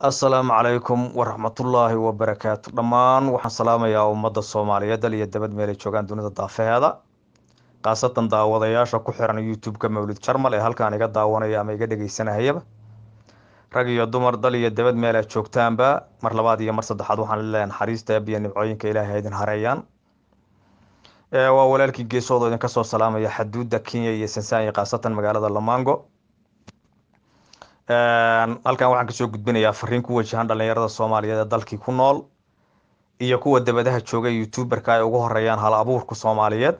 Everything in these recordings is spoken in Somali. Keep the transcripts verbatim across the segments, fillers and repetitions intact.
السلام عليكم ورحمة الله وبركاته دمان waxaan salaamayaa ummadda Soomaaliyeed dal iyo dabad meel ay joogaan dunida daafeeda qaasatan daawadayaasha ku xiran YouTube-ka Mawlid Jarmal ee halkaan iga daawanaya ama iga dhageysanayaba rag iyo dumar dal iyo dabad meel ay joogtaanba mar labaad iyo mar saddexaad waxaan leeyahay naxariista iyo nimcooyinka Ilaahay idin hareeyaan ee waa walaalkii geesooda idin ka soo salaamaya xuduudda Kenya iyo Tansaaniya qaasatan magaalada Lamango halkan waxaan kasoo gudbinayaa fariin ku wajahan dhalinyarada Soomaaliyeed ee dalkii ku nool iyo kuwa dabadaha jooga YouTuber-ka ay ugu horeeyaan hal abuurka Soomaaliyeed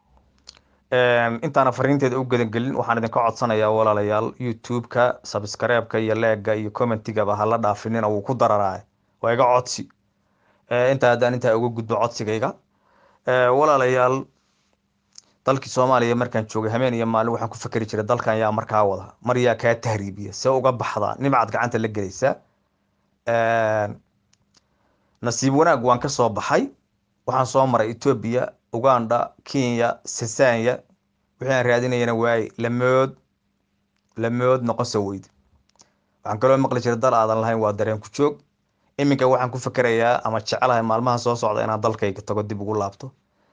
intaana fariinteeda u gadan galin waxaan idinka codsanayaa walaalayaal YouTube-ka subscribe-ka iyo like-ga iyo comment-gaba ha la dhaafinina wuu ku dararaay waa iga codsi inta hadaan inta ugu gudbo codsigayga walaalayaal dalkii Soomaaliya markaan joogay habeen iyo maalin waxaan ku fakari jiray dalkan yaa markaa wada mar yaa ka tahriibiya si uga baxda nimcad gacanta la gelaysa ee nasiib wanaag waan ka soo baxay waxaan soo maray Ethiopia Uganda Kenya Tansaaniya waxaan raadinayna waay lamood lamood noqon soo weyd waxaan kaloo maqli jiray dal aadan lahayn waa dareen ku joog iminka waxaan ku fakarayaa ama jecelahay maalmaha soo socda inaan dalkayga tago dib ugu laabto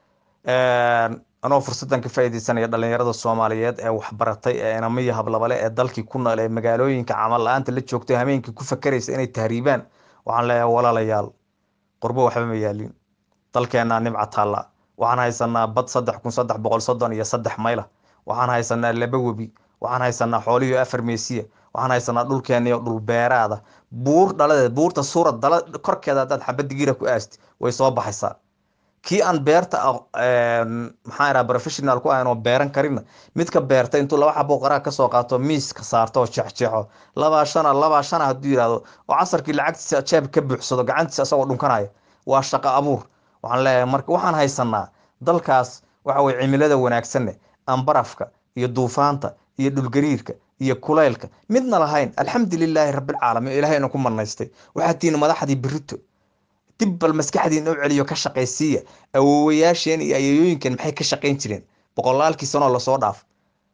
ee anoo fursadan ka faa'iideysanaya dhalinyarada Soomaaliyeed ee wax baratay ee inamiya hablabale ee dalkii ku nool ee magaalooyinka camal la'aanta la joogtay habeenkii ku fakaraysa inay tahriibaan waxaan leeyahay walaalayaal qurbo waxba ma yaalin dalkeena nimca taala waxaan haysanaa bad saddex kun saddex boqol soddon iyo saddex mayl waxaan haysanaa laba webi waxaan haysanaa xooliyo afar meesiya waxaan haysanaa dhulkeena iyo dhul beeraada buur dhaladeed buurta suurad dal korkeeda dad xabad digira ku aasti way soo baxaysaa kii aan beerta ee maxaa ira professional ku aano beeran karin midka beerta intuu laba xabo qara ka soo qaato miis ka saarto jeexjeexo laba shana laba shana haduu yiraahdo oo casarkii lacagtiisa jeeb ka buuxsado gacantiisa asagoo dhunkanaya waa shaqo abuur waxaan leeyahay marka waxaan haysanaa dalkaas waxa way cimilada wanaagsan aan barafka iyo duufaanta iyo dhul gariirka iyo kuleylka midna lahayn alxamdulilaahi rabbil caalamiin ilaahayna ku marnaystay waxa tiin madaxdii birito dib bal maskaxdiina u celiyo ka shaqeysiya awoowayaasheen iyo ayayooyinkan maxay ka shaqeyn jireen boqolaalkii sano la soo dhaaf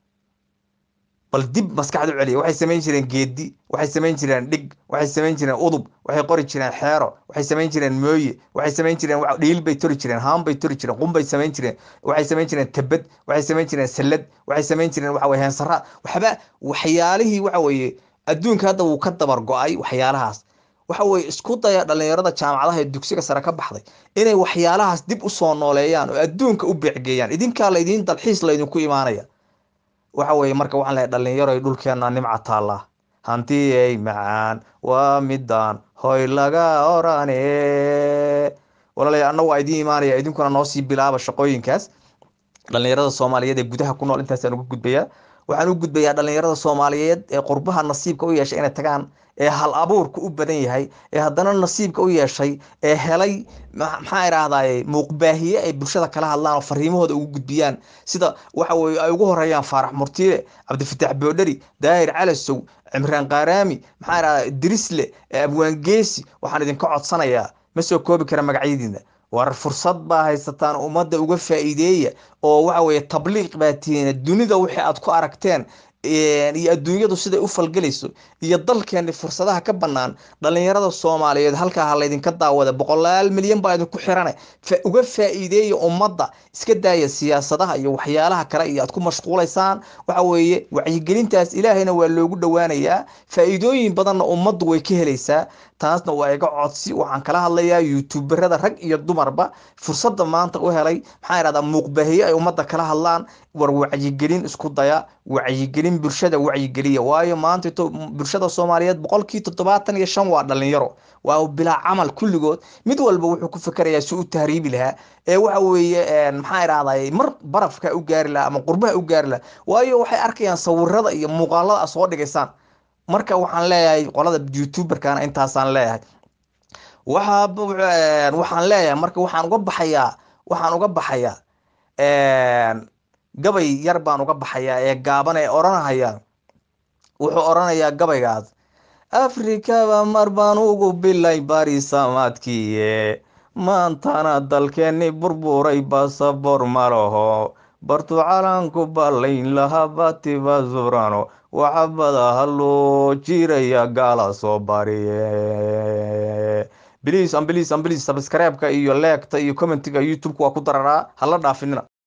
bal dib maskaxdu celiyo waxay sameyn jireen geedi waxay sameyn jireen dhig waxay sameyn jireen udub waxay qori jireen xeero waxay sameyn jireen mooye waxay sameyn jireen wax dhiil bay tori jireen haan bay tori jireen qum bay sameyn jireen waxay sameyn jireen tabad waxay sameyn jireen salad waxay sameyn jireen waxa way heensara waxba waxyaalihii waxa way adduunka hadda uu ka dabar go'ay waxyaalahaas waxa way isku daya dhalinyarada jaamacadaha ee dugsiga sare ka baxday inay waxyaalahaas dib u soo nooleeyaan oo adduunka u beecgeeyaan idinka la idin dalxiis la idin ku imaanaya waxa way marka waxaan leeyahay dhalinyaro ay dhulkeena nimca taala hanti ay macaan waa midaan hoy laga orane walaalay annagu ay idin imaanaya idinkuna noo sii bilaaba shaqooyinkaas dhalinyarada Soomaaliyeed ee gudaha ku nool intaas aan ugu gudbayaa waxaan u gudbayaa dhalinyarada Soomaaliyeed ee qurbaha nasiibka u yeeshay inay tagaan ee hal abuurku u badan yahay ee haddana nasiibka u yeeshay ee helay maxaa iraahday muuqbaahiye ay bulshada kala hadlaan oo fariimahooda ugu gudbiyaan sida waxa way ay ugu horeeyaan Faarax Murtiile Cabdifataax Boodhari Daahir Calasow Cimraan Qaaraami maxaa iraahday Dirisle Abwaan Geesi waxaan idin ka codsanayaa ma soo koobi kara magacyadiina war fursad baa haysataan ummadda uga faa'iideeya oo waxa way tabliiq baatiin dunida wixii aad ku aragteen iyo adduunyadu sida u falgalayso iyo dalkeena fursadaha ka banaan dhalinyarada Soomaaliyeed halka ha la idin ka daawada boqolaal milyan baa idin ku xiran uga faa'iideeya ummadda iska daaya siyaasadaha iyo waxyaalaha kale iyo aad ku mashquulaysaan waxa weeye wacyigelintaas ilaahayna waa loogu dhawaanayaa faa'iidooyin badanna ummaddu way ka helaysaa taasna waa iga codsi waxaan kala hadlayaa YouTuberada rag iyo dumarba fursada maanta u helay maxaa iraahdaa muuqbaahiye ay ummadda kala hadlaan war wacyigelin isku daya wacyigelin bulshada wacyigeliya waayo maanta bulshada Soomaaliyeed boqolkiiba toddobaatan iyo shan waa dhalinyaro waa bilaa camal kulligood mid walba wuxuu ku fakarayaa si uu tahriibi lahaa ee waxa weeye maxaa iraahdaa mar barafka u gaari lahaa ama qurbaha u gaari lahaa waayo waxay arkayaan sawirada iyo muuqaalada soo dhigaysaan marka waxaan leeyahay qolada YouTuber-kana intaasaan leeyahay waxa waxaan leeyahay marka waxaan uga baxayaa waxaan uga baxayaa ee gabay yar baan uga baxayaa ee gaaban ee oranaya wuxuu oranayaa gabaygaas Afrika mar baan ugu bilay bari samaadkii maantana dalkeeni burburay basaboor malaho bartu calanku ballayn lahaa batiba zurano waxabada haloo jiraya gaala soo bariye biliis ambiliis ambiliis sabskaraabka iyo leegta iyo commentiga youtube-ka waa ku dararaa hala dhaafinina